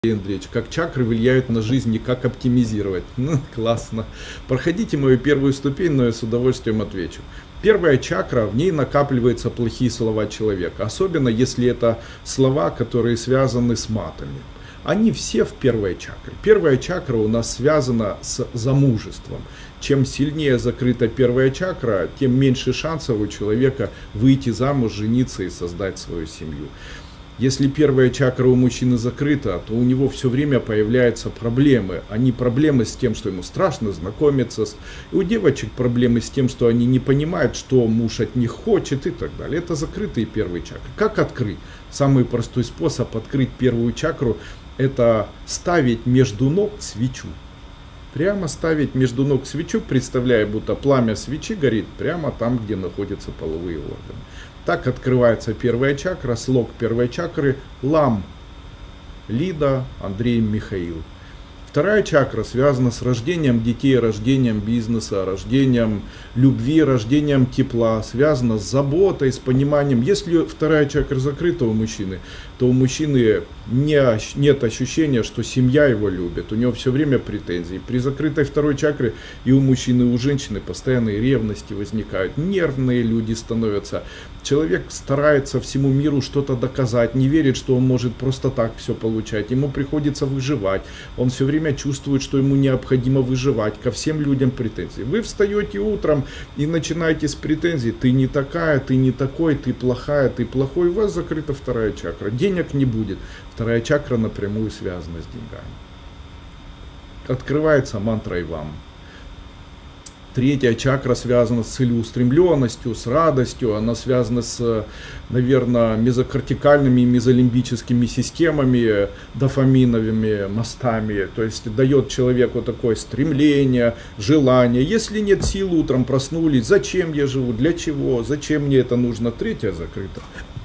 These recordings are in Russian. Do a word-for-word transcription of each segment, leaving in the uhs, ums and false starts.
Андреевич, как чакры влияют на жизнь и как оптимизировать. Ну, классно. Проходите мою первую ступень, но я с удовольствием отвечу. Первая чакра, в ней накапливаются плохие слова человека, особенно если это слова, которые связаны с матами. Они все в первой чакре. Первая чакра у нас связана с замужеством. Чем сильнее закрыта первая чакра, тем меньше шансов у человека выйти замуж, жениться и создать свою семью. Если первая чакра у мужчины закрыта, то у него все время появляются проблемы. Они проблемы с тем, что ему страшно знакомиться. И у девочек проблемы с тем, что они не понимают, что муж от них хочет и так далее. Это закрытые первые чакры. Как открыть? Самый простой способ открыть первую чакру – это ставить между ног свечу. Прямо ставить между ног свечу, представляя, будто пламя свечи горит прямо там, где находятся половые органы. Так открывается первая чакра, слог первой чакры Лам, Лида, Андрей, Михаил. Вторая чакра связана с рождением детей, рождением бизнеса, рождением любви, рождением тепла, связана с заботой, с пониманием. Если вторая чакра закрыта у мужчины, то у мужчины не, нет ощущения, что семья его любит, у него все время претензии. При закрытой второй чакре и у мужчины, и у женщины постоянные ревности возникают, нервные люди становятся. Человек старается всему миру что-то доказать, не верит, что он может просто так все получать, ему приходится выживать, он все время чувствует, что ему необходимо выживать, ко всем людям претензии. Вы встаете утром и начинаете с претензий: ты не такая, ты не такой, ты плохая, ты плохой, у вас закрыта вторая чакра, денег не будет. Вторая чакра напрямую связана с деньгами. Открывается мантра Ивам. Третья чакра связана с целеустремленностью, с радостью, она связана с, наверное, мезокортикальными и мезолимбическими системами, дофаминовыми мостами, то есть дает человеку такое стремление, желание. Если нет сил, утром проснулись, зачем я живу, для чего, зачем мне это нужно, третья закрыта.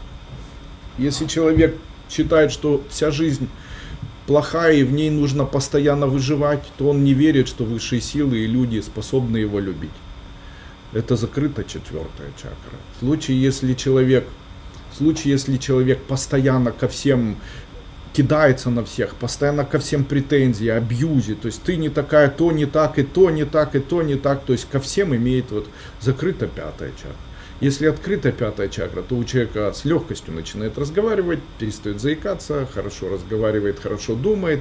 Если человек считает, что вся жизнь плохая и в ней нужно постоянно выживать, то он не верит, что высшие силы и люди способны его любить. Это закрыта четвертая чакра. В случае, если человек, в случае, если человек постоянно ко всем кидается на всех, постоянно ко всем претензии, абьюзит, то есть ты не такая, то не так, и то не так, и то не так, то есть ко всем имеет вот закрыта пятая чакра. Если открыта пятая чакра, то у человека с легкостью начинает разговаривать, перестает заикаться, хорошо разговаривает, хорошо думает,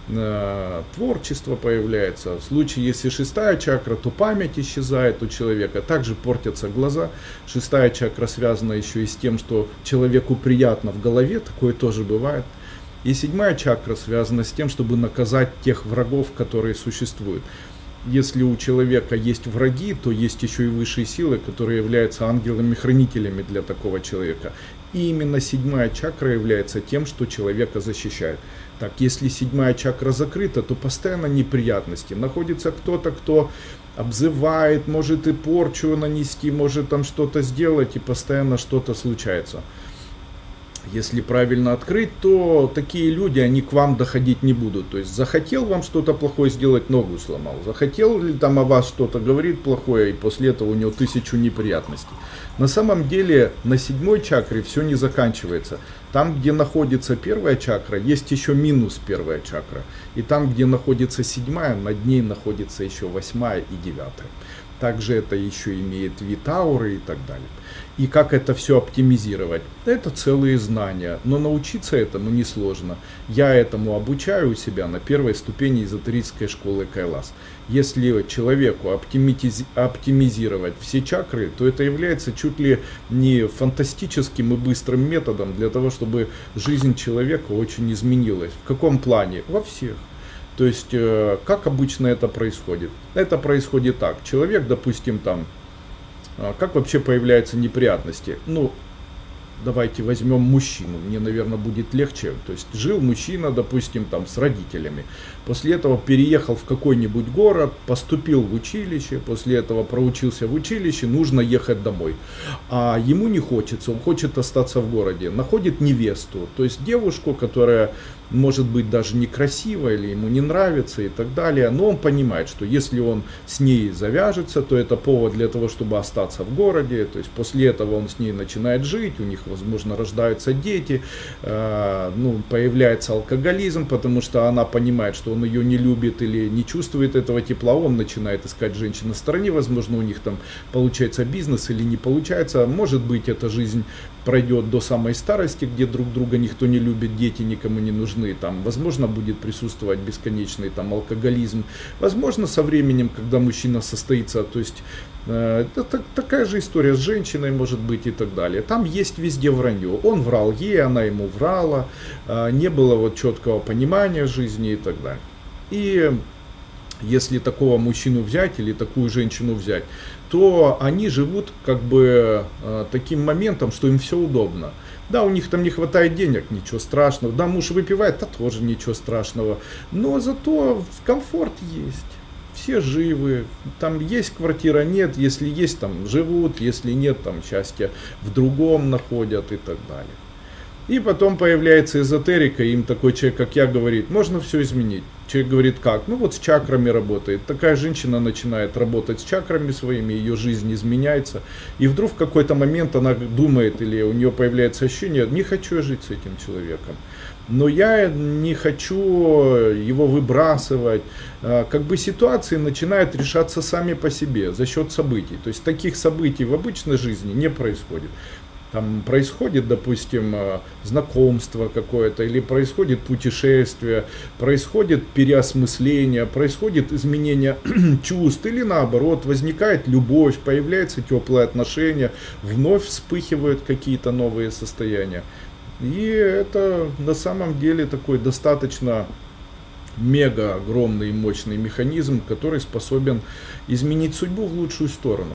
э, творчество появляется. В случае, если шестая чакра, то память исчезает у человека, также портятся глаза. Шестая чакра связана еще и с тем, что человеку приятно в голове, такое тоже бывает. И седьмая чакра связана с тем, чтобы наказать тех врагов, которые существуют. Если у человека есть враги, то есть еще и высшие силы, которые являются ангелами-хранителями для такого человека. И именно седьмая чакра является тем, что человека защищает. Так, если седьмая чакра закрыта, то постоянно неприятности. Находится кто-то, кто обзывает, может и порчу нанести, может там что-то сделать, и постоянно что-то случается. Если правильно открыть, то такие люди, они к вам доходить не будут. То есть захотел вам что-то плохое сделать, ногу сломал. Захотел ли там о вас что-то говорит плохое, и после этого у него тысячу неприятностей. На самом деле на седьмой чакре все не заканчивается. Там, где находится первая чакра, есть еще минус первая чакра. И там, где находится седьмая, над ней находится еще восьмая и девятая. Также это еще имеет вид ауры и так далее. И как это все оптимизировать? Это целые знания, но научиться этому несложно. Я этому обучаю у себя на первой ступени эзотерической школы Кайлас. Если человеку оптимизи- оптимизировать все чакры, то это является чуть ли не фантастическим и быстрым методом для того, чтобы жизнь человека очень изменилась. В каком плане? Во всех. То есть, как обычно это происходит? Это происходит так. Человек, допустим, там, как вообще появляются неприятности? Ну, давайте возьмем мужчину, мне, наверное, будет легче. То есть, жил мужчина, допустим, там, с родителями. После этого переехал в какой-нибудь город, поступил в училище, после этого проучился в училище, нужно ехать домой. А ему не хочется, он хочет остаться в городе. Находит невесту, то есть девушку, которая может быть даже некрасиво или ему не нравится и так далее, но он понимает, что если он с ней завяжется, то это повод для того, чтобы остаться в городе, то есть после этого он с ней начинает жить, у них, возможно, рождаются дети, э, ну, появляется алкоголизм, потому что она понимает, что он ее не любит или не чувствует этого тепла, он начинает искать женщин на стороне, возможно, у них там получается бизнес или не получается, может быть, эта жизнь пройдет до самой старости, где друг друга никто не любит, дети никому не нужны, там, возможно, будет присутствовать бесконечный там алкоголизм, возможно, со временем, когда мужчина состоится, то есть э, это такая же история с женщиной может быть и так далее. Там есть везде вранье. Он врал ей, она ему врала, э, не было вот четкого понимания жизни и так далее. И если такого мужчину взять или такую женщину взять, то они живут как бы э, таким моментом, что им все удобно. Да, у них там не хватает денег, ничего страшного. Да, муж выпивает, да тоже ничего страшного. Но зато комфорт есть. Все живы, там есть квартира, нет, если есть, там живут, если нет, там счастье в другом находят и так далее. И потом появляется эзотерика, и им такой человек, как я, говорит, можно все изменить. Человек говорит, как? Ну вот с чакрами работает. Такая женщина начинает работать с чакрами своими, ее жизнь изменяется. И вдруг в какой-то момент она думает, или у нее появляется ощущение, не хочу я жить с этим человеком. Но я не хочу его выбрасывать. Как бы ситуации начинают решаться сами по себе, за счет событий. То есть таких событий в обычной жизни не происходит. Там происходит, допустим, знакомство какое-то, или происходит путешествие, происходит переосмысление, происходит изменение чувств, или наоборот, возникает любовь, появляются теплые отношения, вновь вспыхивают какие-то новые состояния. И это на самом деле такой достаточно мега огромный и мощный механизм, который способен изменить судьбу в лучшую сторону.